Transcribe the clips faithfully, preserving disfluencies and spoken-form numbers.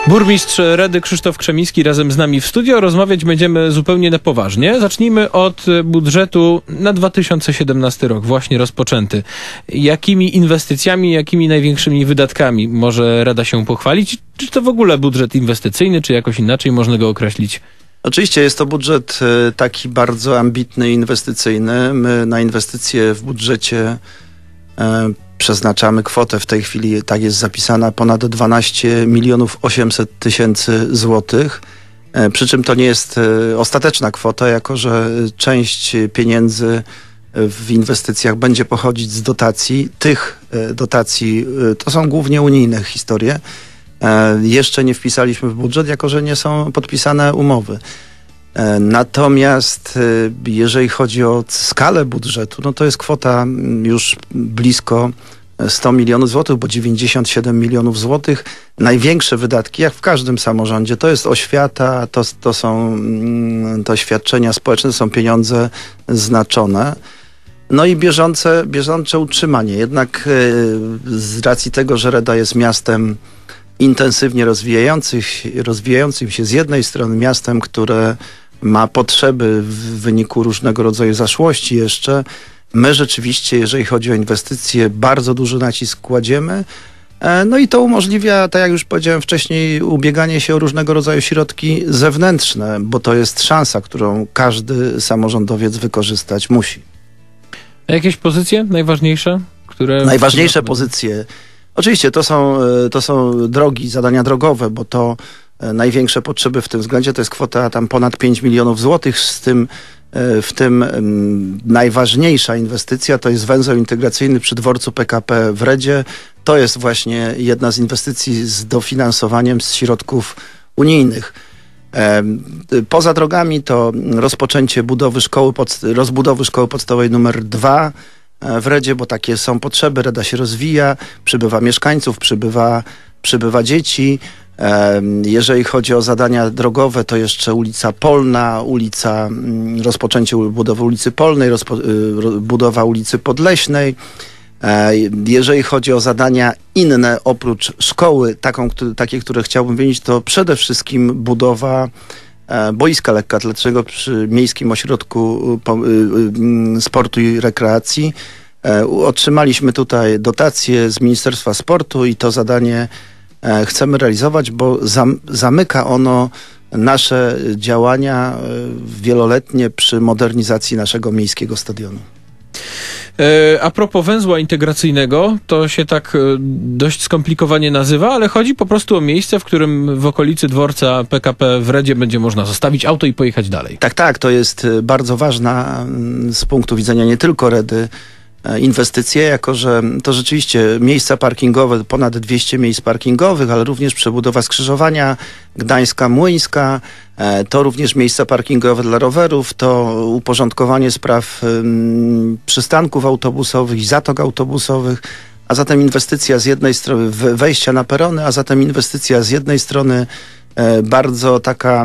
Burmistrz Redy Krzysztof Krzemiński razem z nami w studio. Rozmawiać będziemy zupełnie na poważnie. Zacznijmy od budżetu na dwa tysiące siedemnasty rok, właśnie rozpoczęty. Jakimi inwestycjami, jakimi największymi wydatkami może Rada się pochwalić? Czy to w ogóle budżet inwestycyjny, czy jakoś inaczej można go określić? Oczywiście jest to budżet taki bardzo ambitny i inwestycyjny. My na inwestycje w budżecie e, przeznaczamy kwotę w tej chwili, tak jest zapisana, ponad dwanaście milionów osiemset tysięcy złotych. E, przy czym to nie jest e, ostateczna kwota, jako że część pieniędzy w inwestycjach będzie pochodzić z dotacji. Tych e, dotacji e, to są głównie unijne historie. E, jeszcze nie wpisaliśmy w budżet, jako że nie są podpisane umowy. E, natomiast e, jeżeli chodzi o skalę budżetu, no to jest kwota już blisko sto milionów złotych, bo dziewięćdziesiąt siedem milionów złotych. Największe wydatki, jak w każdym samorządzie, to jest oświata, to, to są to świadczenia społeczne, to są pieniądze znaczone. No i bieżące, bieżące utrzymanie. Jednak e, z racji tego, że Reda jest miastem intensywnie rozwijających, rozwijającym się z jednej strony miastem, które ma potrzeby w wyniku różnego rodzaju zaszłości jeszcze, my rzeczywiście, jeżeli chodzi o inwestycje, bardzo duży nacisk kładziemy. No i to umożliwia, tak jak już powiedziałem wcześniej, ubieganie się o różnego rodzaju środki zewnętrzne, bo to jest szansa, którą każdy samorządowiec wykorzystać musi. A jakieś pozycje najważniejsze? Które Najważniejsze pozycje. Oczywiście to są, to są drogi, zadania drogowe, bo to największe potrzeby w tym względzie to jest kwota tam ponad pięć milionów złotych, z tym w tym najważniejsza inwestycja to jest węzeł integracyjny przy dworcu P K P w Redzie. To jest właśnie jedna z inwestycji z dofinansowaniem z środków unijnych. Poza drogami to rozpoczęcie budowy szkoły, rozbudowy szkoły podstawowej numer dwa w Redzie, bo takie są potrzeby. Reda się rozwija, przybywa mieszkańców, przybywa, przybywa dzieci. Jeżeli chodzi o zadania drogowe, to jeszcze ulica Polna, ulica, rozpoczęcie budowy ulicy Polnej, rozpo, budowa ulicy Podleśnej. Jeżeli chodzi o zadania inne oprócz szkoły, taką, takie, które chciałbym wymienić, to przede wszystkim budowa boiska lekkoatletycznego przy Miejskim Ośrodku Sportu i Rekreacji. Otrzymaliśmy tutaj dotację z Ministerstwa Sportu i to zadanie chcemy realizować, bo zam, zamyka ono nasze działania wieloletnie przy modernizacji naszego miejskiego stadionu. A propos węzła integracyjnego, to się tak dość skomplikowanie nazywa, ale chodzi po prostu o miejsce, w którym w okolicy dworca P K P w Redzie będzie można zostawić auto i pojechać dalej. Tak, tak, to jest bardzo ważna z punktu widzenia nie tylko Redy inwestycje, jako że to rzeczywiście miejsca parkingowe, ponad dwieście miejsc parkingowych, ale również przebudowa skrzyżowania Gdańska-Młyńska, to również miejsca parkingowe dla rowerów, to uporządkowanie spraw przystanków autobusowych i zatok autobusowych, a zatem inwestycja z jednej strony wejścia na perony, a zatem inwestycja z jednej strony bardzo taka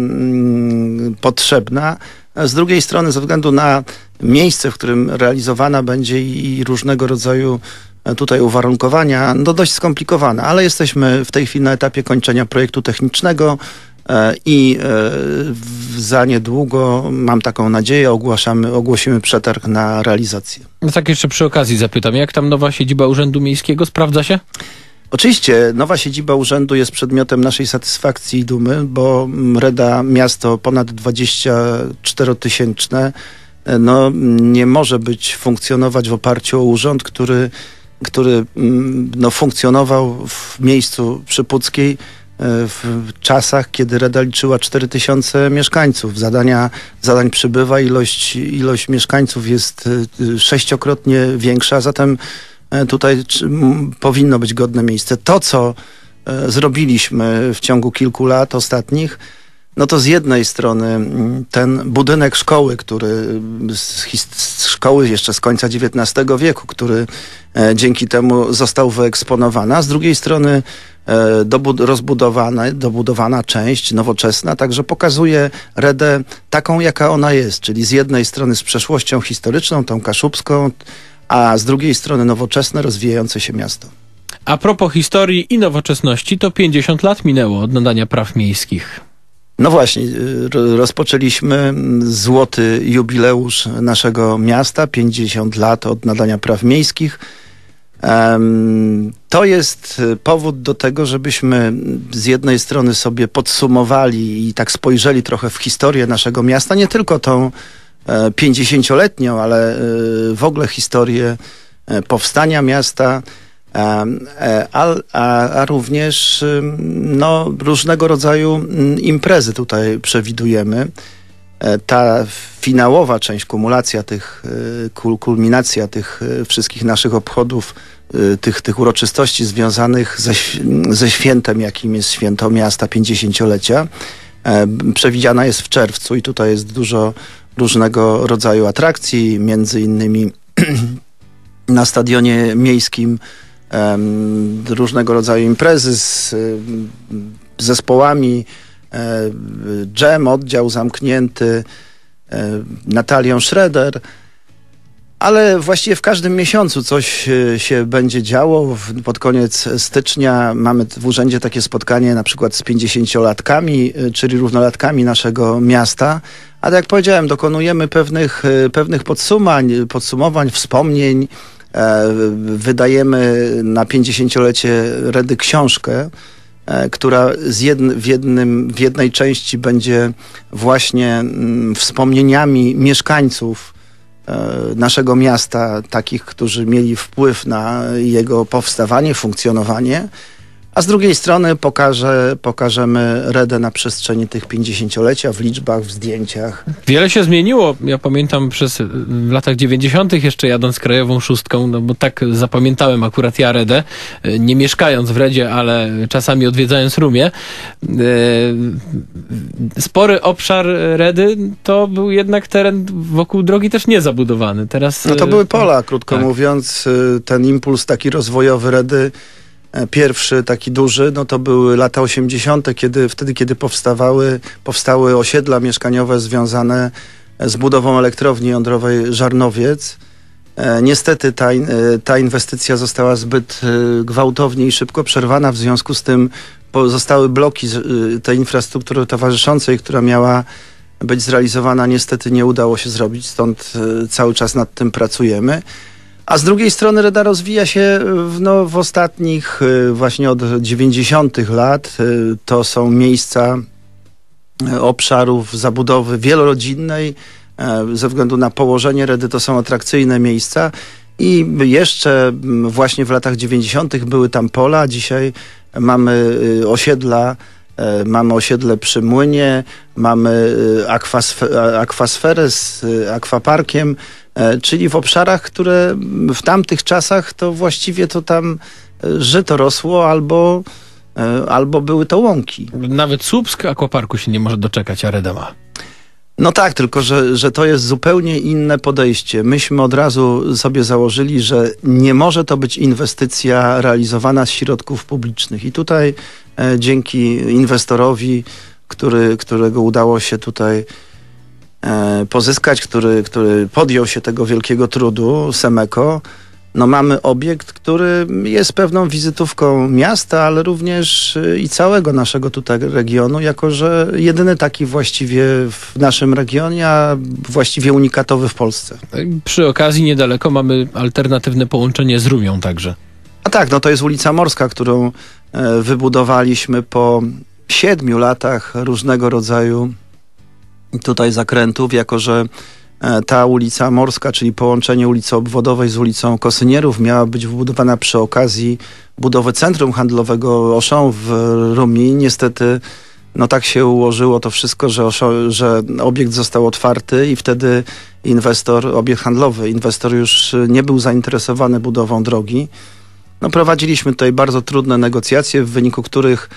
mm, potrzebna, z drugiej strony ze względu na miejsce, w którym realizowana będzie i różnego rodzaju tutaj uwarunkowania, no dość skomplikowane, ale jesteśmy w tej chwili na etapie kończenia projektu technicznego i za niedługo, mam taką nadzieję, ogłaszamy, ogłosimy przetarg na realizację. No tak jeszcze przy okazji zapytam, jak tam nowa siedziba Urzędu Miejskiego, sprawdza się? Oczywiście nowa siedziba urzędu jest przedmiotem naszej satysfakcji i dumy, bo Reda, miasto ponad dwudziestoczterotysięczne, no, nie może być, funkcjonować w oparciu o urząd, który, który no, funkcjonował w miejscu przy Puckiej w czasach, kiedy Reda liczyła cztery tysiące mieszkańców. Zadania, zadań przybywa, ilość, ilość mieszkańców jest sześciokrotnie większa, a zatem tutaj powinno być godne miejsce. To, co zrobiliśmy w ciągu kilku lat ostatnich, no to z jednej strony ten budynek szkoły, który z, z szkoły jeszcze z końca dziewiętnastego wieku, który dzięki temu został wyeksponowany, a z drugiej strony dobud- rozbudowana, dobudowana część nowoczesna, także pokazuje Redę taką, jaka ona jest, czyli z jednej strony z przeszłością historyczną, tą kaszubską, a z drugiej strony nowoczesne, rozwijające się miasto. A propos historii i nowoczesności, to pięćdziesiąt lat minęło od nadania praw miejskich. No właśnie, rozpoczęliśmy złoty jubileusz naszego miasta, pięćdziesiąt lat od nadania praw miejskich. To jest powód do tego, żebyśmy z jednej strony sobie podsumowali i tak spojrzeli trochę w historię naszego miasta, nie tylko tą pięćdziesięcioletnią, ale w ogóle historię powstania miasta, a, a, a również no, różnego rodzaju imprezy tutaj przewidujemy. Ta finałowa część, kumulacja tych, kulminacja tych wszystkich naszych obchodów, tych, tych uroczystości związanych ze, ze świętem, jakim jest święto miasta pięćdziesięciolecia, przewidziana jest w czerwcu i tutaj jest dużo różnego rodzaju atrakcji, między innymi na stadionie miejskim różnego rodzaju imprezy z zespołami, Dżem, oddział zamknięty, Natalią Schroeder, ale właściwie w każdym miesiącu coś się będzie działo. Pod koniec stycznia mamy w urzędzie takie spotkanie na przykład z pięćdziesięciolatkami, czyli równolatkami naszego miasta. A tak jak powiedziałem, dokonujemy pewnych, pewnych podsumań, podsumowań, wspomnień. Wydajemy na pięćdziesięciolecie Redy książkę, która z jedn, w, jednym, w jednej części będzie właśnie mm, wspomnieniami mieszkańców e, naszego miasta, takich, którzy mieli wpływ na jego powstawanie, funkcjonowanie, a z drugiej strony pokaże, pokażemy Redę na przestrzeni tych pięćdziesięciolecia w liczbach, w zdjęciach. Wiele się zmieniło. Ja pamiętam przez w latach dziewięćdziesiątych jeszcze jadąc Krajową Szóstką, no bo tak zapamiętałem akurat ja Redę, nie mieszkając w Redzie, ale czasami odwiedzając Rumię. Spory obszar Redy to był jednak teren wokół drogi też niezabudowany. Teraz, no to były pola, krótko tak. mówiąc. Ten impuls taki rozwojowy Redy, pierwszy taki duży, no to były lata osiemdziesiąte, kiedy, wtedy, kiedy powstawały, powstały osiedla mieszkaniowe związane z budową elektrowni jądrowej Żarnowiec. E, niestety ta, ta inwestycja została zbyt e, gwałtownie i szybko przerwana, w związku z tym zostały bloki e, tej infrastruktury towarzyszącej, która miała być zrealizowana, niestety nie udało się zrobić, stąd e, cały czas nad tym pracujemy. A z drugiej strony Reda rozwija się w, no, w ostatnich właśnie od dziewięćdziesiątych lat. To są miejsca obszarów zabudowy wielorodzinnej. Ze względu na położenie Redy to są atrakcyjne miejsca. I jeszcze właśnie w latach dziewięćdziesiątych były tam pola. Dzisiaj mamy osiedla, mamy osiedle przy Młynie, mamy akwasfer- akwasferę z akwaparkiem, czyli w obszarach, które w tamtych czasach to właściwie to tam żyto rosło albo, albo były to łąki. Nawet Słupsk akwaparku się nie może doczekać, a Reda ma. No tak, tylko że, że to jest zupełnie inne podejście. Myśmy od razu sobie założyli, że nie może to być inwestycja realizowana z środków publicznych. I tutaj e, dzięki inwestorowi, który, którego udało się tutaj e, pozyskać, który, który podjął się tego wielkiego trudu, Semeko, no mamy obiekt, który jest pewną wizytówką miasta, ale również i całego naszego tutaj regionu, jako że jedyny taki właściwie w naszym regionie, a właściwie unikatowy w Polsce. Przy okazji niedaleko mamy alternatywne połączenie z Rumią także. A tak, no to jest ulica Morska, którą e, wybudowaliśmy po siedmiu latach różnego rodzaju tutaj zakrętów, jako że ta ulica Morska, czyli połączenie ulicy Obwodowej z ulicą Kosynierów, miała być wybudowana przy okazji budowy centrum handlowego Auchan w Rumii. Niestety no tak się ułożyło to wszystko, że, Auchan, że obiekt został otwarty i wtedy inwestor, obiekt handlowy, inwestor już nie był zainteresowany budową drogi. No prowadziliśmy tutaj bardzo trudne negocjacje, w wyniku których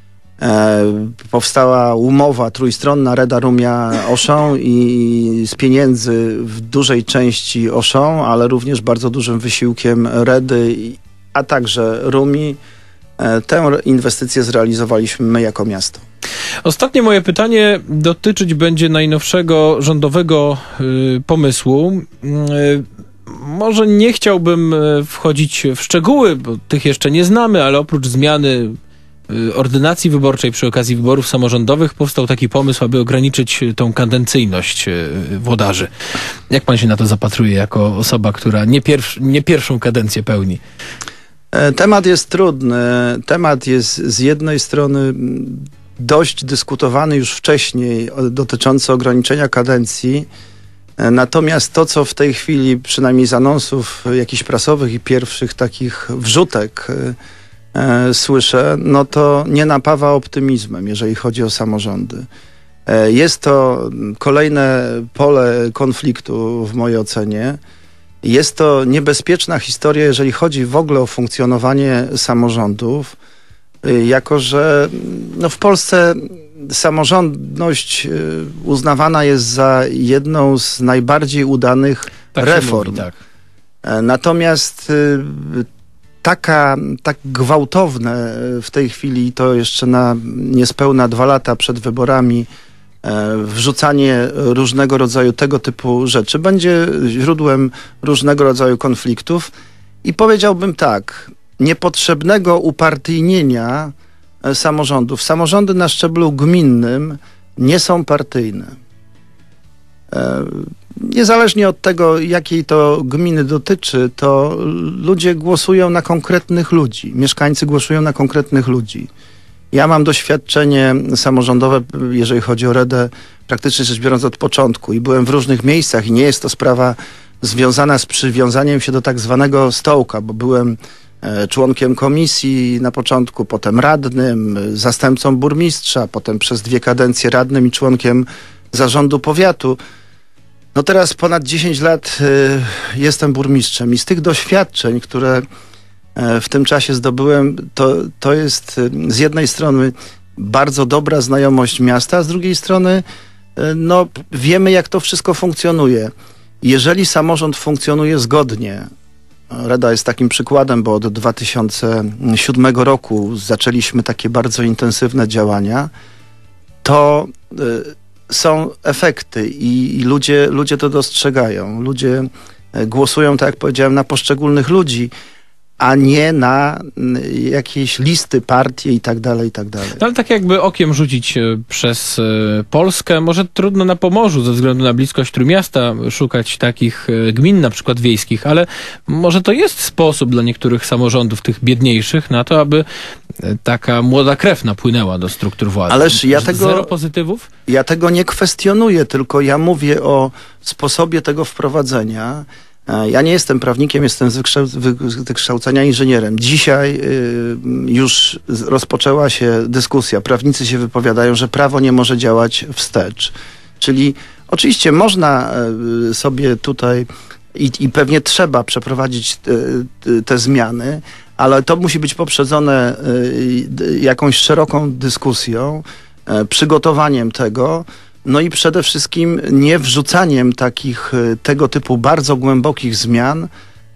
E, powstała umowa trójstronna Reda, Rumia, Auchan i z pieniędzy w dużej części Auchan, ale również bardzo dużym wysiłkiem Redy, a także Rumi, e, tę inwestycję zrealizowaliśmy my jako miasto. Ostatnie moje pytanie dotyczyć będzie najnowszego rządowego y, pomysłu. Y, może nie chciałbym wchodzić w szczegóły, bo tych jeszcze nie znamy, ale oprócz zmiany ordynacji wyborczej przy okazji wyborów samorządowych powstał taki pomysł, aby ograniczyć tą kadencyjność włodarzy. Jak pan się na to zapatruje jako osoba, która nie, pierw, nie pierwszą kadencję pełni? Temat jest trudny. Temat jest z jednej strony dość dyskutowany już wcześniej, dotyczący ograniczenia kadencji. Natomiast to, co w tej chwili, przynajmniej z anonsów jakichś prasowych i pierwszych takich wrzutek e, słyszę, no to nie napawa optymizmem, jeżeli chodzi o samorządy. E, jest to kolejne pole konfliktu w mojej ocenie. Jest to niebezpieczna historia, jeżeli chodzi w ogóle o funkcjonowanie samorządów, jako że no w Polsce samorządność uznawana jest za jedną z najbardziej udanych tak reform. Mówi, tak. Natomiast taka, tak gwałtowne w tej chwili, to jeszcze na niespełna dwa lata przed wyborami, wrzucanie różnego rodzaju tego typu rzeczy będzie źródłem różnego rodzaju konfliktów i powiedziałbym tak, niepotrzebnego upartyjnienia samorządów. Samorządy na szczeblu gminnym nie są partyjne. Niezależnie od tego, jakiej to gminy dotyczy, to ludzie głosują na konkretnych ludzi. Mieszkańcy głosują na konkretnych ludzi. Ja mam doświadczenie samorządowe, jeżeli chodzi o Redę, praktycznie rzecz biorąc od początku i byłem w różnych miejscach i nie jest to sprawa związana z przywiązaniem się do tak zwanego stołka, bo byłem członkiem komisji na początku, potem radnym, zastępcą burmistrza, potem przez dwie kadencje radnym i członkiem zarządu powiatu. No teraz ponad dziesięć lat y, jestem burmistrzem i z tych doświadczeń, które w tym czasie zdobyłem, to, to jest z jednej strony bardzo dobra znajomość miasta, a z drugiej strony no, wiemy, jak to wszystko funkcjonuje. Jeżeli samorząd funkcjonuje zgodnie, Reda jest takim przykładem, bo od dwa tysiące siódmego roku zaczęliśmy takie bardzo intensywne działania, to y, są efekty i, i ludzie, ludzie to dostrzegają. Ludzie głosują, tak jak powiedziałem, na poszczególnych ludzi, a nie na jakieś listy, partie i tak dalej, i tak dalej. No, ale tak jakby okiem rzucić przez Polskę, może trudno na Pomorzu ze względu na bliskość Trójmiasta szukać takich gmin, na przykład wiejskich, ale może to jest sposób dla niektórych samorządów, tych biedniejszych, na to, aby taka młoda krew napłynęła do struktur władzy. Ależ ja tego, Zero pozytywów? Ja tego nie kwestionuję, tylko ja mówię o sposobie tego wprowadzenia. Ja nie jestem prawnikiem, jestem z wykształcenia inżynierem. Dzisiaj y, już rozpoczęła się dyskusja. Prawnicy się wypowiadają, że prawo nie może działać wstecz. Czyli oczywiście można y, sobie tutaj i, i pewnie trzeba przeprowadzić te, te zmiany, ale to musi być poprzedzone y, jakąś szeroką dyskusją, y, przygotowaniem tego, no i przede wszystkim nie wrzucaniem takich tego typu bardzo głębokich zmian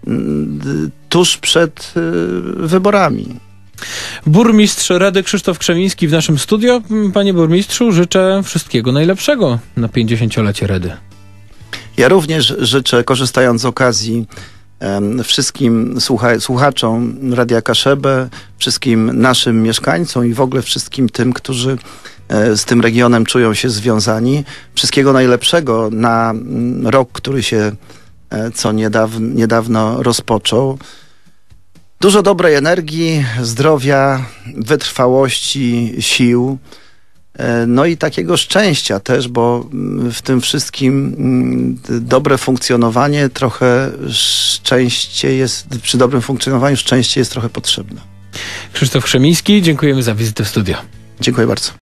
tuż przed wyborami. Burmistrz Redy Krzysztof Krzemiński w naszym studio. Panie burmistrzu, życzę wszystkiego najlepszego na pięćdziesięciolecie Redy. Ja również życzę, korzystając z okazji, wszystkim słucha słuchaczom Radia Kaszebę, wszystkim naszym mieszkańcom i w ogóle wszystkim tym, którzy z tym regionem czują się związani. Wszystkiego najlepszego na rok, który się co niedawno, niedawno rozpoczął. Dużo dobrej energii, zdrowia, wytrwałości, sił. No i takiego szczęścia też, bo w tym wszystkim dobre funkcjonowanie trochę szczęście jest, przy dobrym funkcjonowaniu szczęście jest trochę potrzebne. Krzysztof Krzemiński, dziękujemy za wizytę w studio. Dziękuję bardzo.